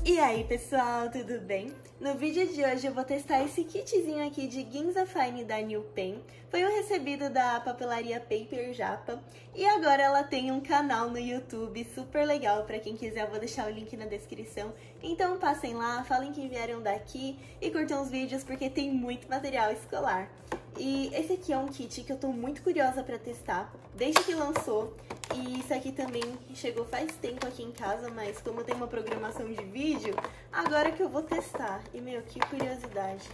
E aí pessoal, tudo bem? No vídeo de hoje eu vou testar esse kitzinho aqui de Ginza Fine da New Pen. Foi um recebido da papelaria Paper Japa e agora ela tem um canal no YouTube super legal. Pra quem quiser eu vou deixar o link na descrição. Então passem lá, falem que vieram daqui e curtam os vídeos porque tem muito material escolar. E esse aqui é um kit que eu tô muito curiosa pra testar desde que lançou. E isso aqui também chegou faz tempo aqui em casa, mas como eu tenho uma programação de vídeo, agora que eu vou testar. E, meu, que curiosidade.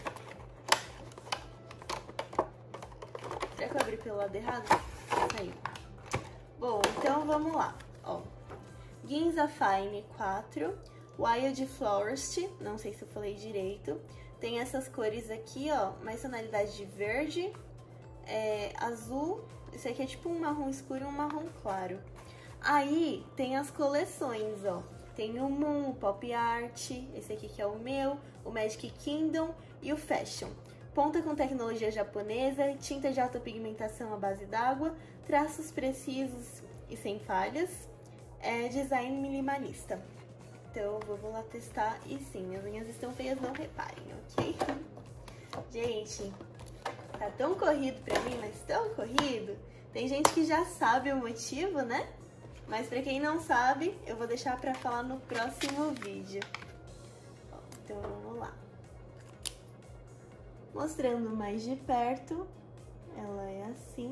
Será que eu abri pelo lado errado? Saiu. Bom, então vamos lá. Ó, Ginza Fine 4, Wild Florist, não sei se eu falei direito. Tem essas cores aqui, ó, mais tonalidade de verde, azul. Esse aqui é tipo um marrom escuro e um marrom claro. Aí tem as coleções, ó. Tem o Moon, o Pop Art, esse aqui que é o meu, o Magic Kingdom e o Fashion. Ponta com tecnologia japonesa, tinta de alta pigmentação à base d'água, traços precisos e sem falhas, design minimalista. Então vamos lá testar. E sim, minhas unhas estão feias, não reparem, ok? Gente, tá tão corrido pra mim, mas tão corrido. Tem gente que já sabe o motivo, né? Mas pra quem não sabe, eu vou deixar pra falar no próximo vídeo. Então vamos lá. Mostrando mais de perto, ela é assim.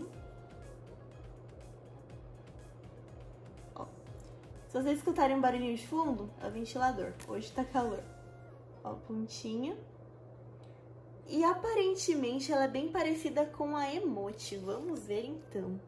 Ó. Se vocês escutarem um barulhinho de fundo, é o ventilador. Hoje tá calor. Ó, pontinha. E aparentemente ela é bem parecida com a emote. Vamos ver então.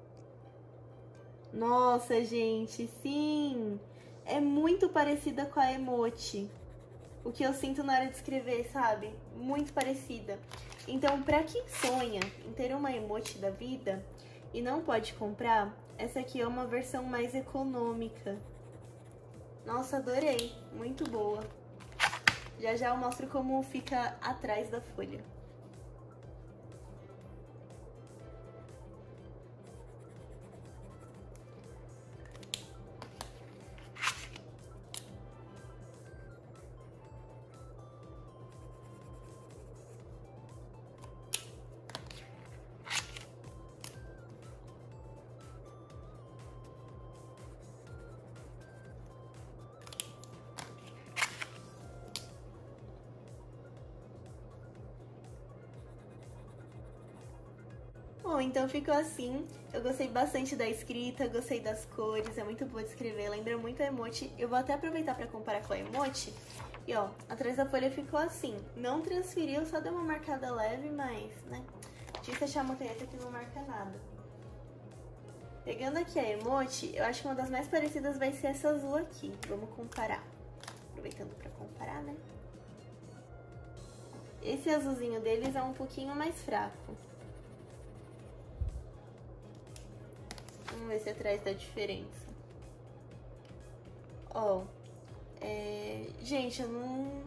Nossa, gente, sim! É muito parecida com a emote. O que eu sinto na hora de escrever, sabe? Muito parecida. Então, pra quem sonha em ter uma emote da vida e não pode comprar, essa aqui é uma versão mais econômica. Nossa, adorei! Muito boa. Já já eu mostro como fica atrás da folha. Bom, então ficou assim. Eu gostei bastante da escrita, gostei das cores, é muito boa de escrever, lembra muito a emote. Eu vou até aproveitar pra comparar com a emote. E ó, atrás da folha ficou assim. Não transferiu, só deu uma marcada leve, mas, né, de fechar uma caneta que não marca nada. Pegando aqui a emote, eu acho que uma das mais parecidas vai ser essa azul aqui. Vamos comparar. Aproveitando pra comparar, né? Esse azulzinho deles é um pouquinho mais fraco. Vamos ver se atrás dá diferença. Ó, gente, eu não...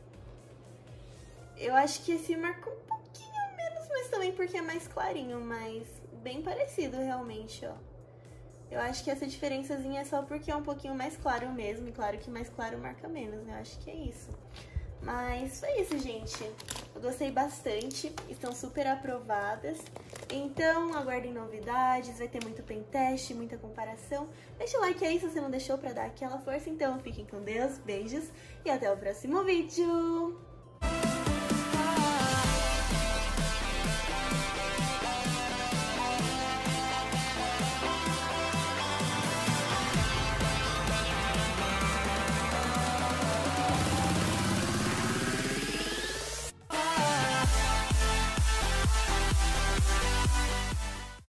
Eu acho que esse marca um pouquinho menos, mas também porque é mais clarinho, mas bem parecido realmente, ó. Eu acho que essa diferençazinha é só porque é um pouquinho mais claro mesmo, e claro que mais claro marca menos, né? Eu acho que é isso. Mas foi isso, gente. Eu gostei bastante, estão super aprovadas. Então, aguardem novidades, vai ter muito pen teste, muita comparação. Deixa o like aí se você não deixou pra dar aquela força. Então, fiquem com Deus, beijos e até o próximo vídeo!